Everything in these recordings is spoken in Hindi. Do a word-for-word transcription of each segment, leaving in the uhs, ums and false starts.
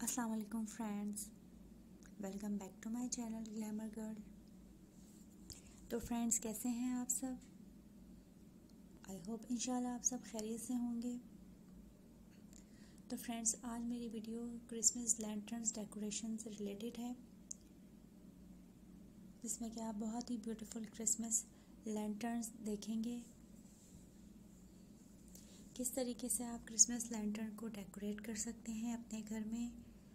अस्सलाम वालेकुम friends, welcome back to my channel glamour girl. तो फ्रेंड्स, कैसे हैं आप सब? आई होप इंशाल्लाह आप सब खैरियत से होंगे। तो फ्रेंड्स, आज मेरी वीडियो क्रिसमस लैंटर्न्स डेकोरेशन से रिलेटेड है, जिसमें कि आप बहुत ही ब्यूटीफुल क्रिसमस लैंटर्न्स देखेंगे। किस तरीके से आप क्रिसमस लैंटर्न को डेकोरेट कर सकते हैं अपने घर में।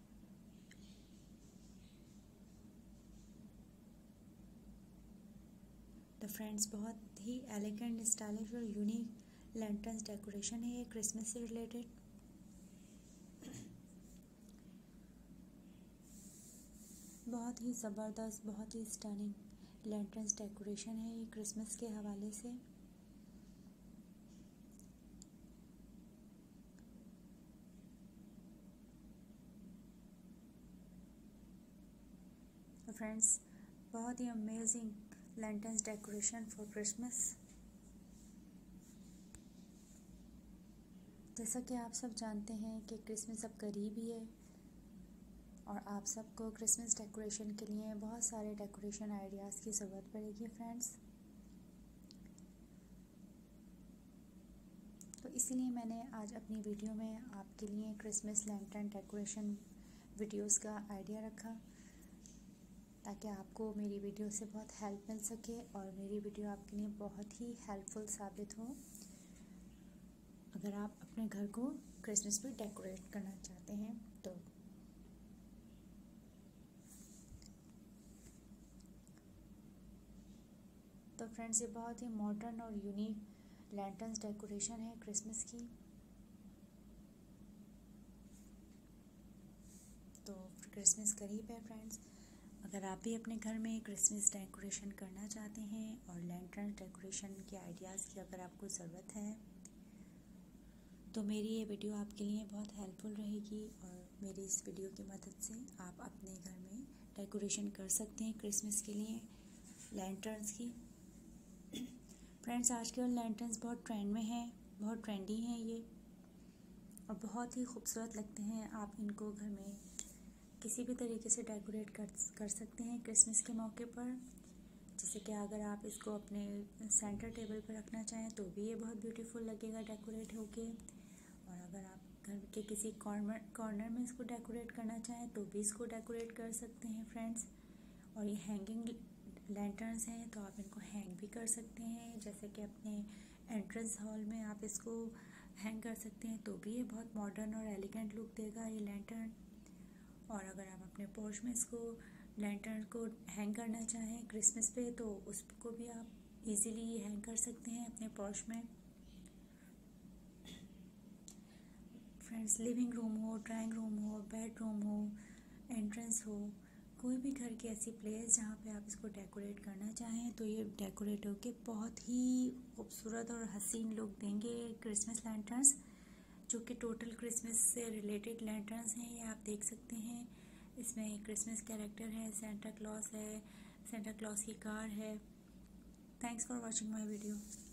तो फ्रेंड्स, बहुत ही एलिगेंट, स्टाइलिश और यूनिक लैंटर्न्स डेकोरेशन है ये क्रिसमस से रिलेटेड। बहुत ही ज़बरदस्त, बहुत ही स्टनिंग लैंटर्न्स डेकोरेशन है ये क्रिसमस के हवाले से। तो फ्रेंड्स, बहुत ही amazing lanterns decoration for Christmas. जैसा कि आप सब जानते हैं कि क्रिसमस अब करीब ही है और आप सबको क्रिसमस डेकोरेशन के लिए बहुत सारे डेकोरेशन आइडियाज़ की ज़रूरत पड़ेगी फ्रेंड्स। तो इसीलिए मैंने आज अपनी वीडियो में आपके लिए क्रिसमस लैंटर्न डेकोरेशन वीडियोस का आइडिया रखा, ताकि आपको मेरी वीडियो से बहुत हेल्प मिल सके और मेरी वीडियो आपके लिए बहुत ही हेल्पफुल साबित हो अगर आप अपने घर को क्रिसमस पे डेकोरेट करना चाहते हैं। तो तो फ्रेंड्स, ये बहुत ही मॉडर्न और यूनिक लैंटर्न्स डेकोरेशन है क्रिसमस की। तो क्रिसमस करीब है फ्रेंड्स, अगर आप भी अपने घर में क्रिसमस डेकोरेशन करना चाहते हैं और लैंटर्न डेकोरेशन के आइडियाज़ की अगर आपको ज़रूरत है, तो मेरी ये वीडियो आपके लिए बहुत हेल्पफुल रहेगी और मेरी इस वीडियो की मदद से आप अपने घर में डेकोरेशन कर सकते हैं क्रिसमस के लिए लैंटर्न्स की। फ्रेंड्स, आजकल लैंटर्न्स बहुत ट्रेंड में हैं, बहुत ट्रेंडी हैं ये और बहुत ही खूबसूरत लगते हैं। आप इनको घर में किसी भी तरीके से डेकोरेट कर कर सकते हैं क्रिसमस के मौके पर। जैसे कि अगर आप इसको अपने सेंटर टेबल पर रखना चाहें तो भी ये बहुत ब्यूटीफुल लगेगा डेकोरेट होके, और अगर आप घर के किसी कॉर्नर कॉर्नर में इसको डेकोरेट करना चाहें तो भी इसको डेकोरेट कर सकते हैं फ्रेंड्स। और ये हैंगिंग लैंटर्न्स हैं, तो आप इनको हैंग भी कर सकते हैं। जैसे कि अपने एंट्रेंस हॉल में आप इसको हैंग कर सकते हैं, तो भी ये बहुत मॉडर्न और एलिगेंट लुक देगा ये लैंटर्न। और अगर आप अपने पोर्च में इसको लैंटर्न को हैंग करना चाहें क्रिसमस पे, तो उसको भी आप इजीली हैंग कर सकते हैं अपने पोर्च में। फ्रेंड्स, लिविंग रूम हो, ड्राइंग रूम हो, बेडरूम हो, एंट्रेंस हो, कोई भी घर की ऐसी प्लेस जहाँ पे आप इसको डेकोरेट करना चाहें, तो ये डेकोरेट होके बहुत ही खूबसूरत और हसीन लुक देंगे क्रिसमस लैंटर्न्स, जो कि टोटल क्रिसमस से रिलेटेड लैंटर्न्स हैं। ये आप देख सकते हैं, इसमें क्रिसमस कैरेक्टर है, सेंटा क्लॉस है, सेंटा क्लॉस की कार है। Thanks for watching my video.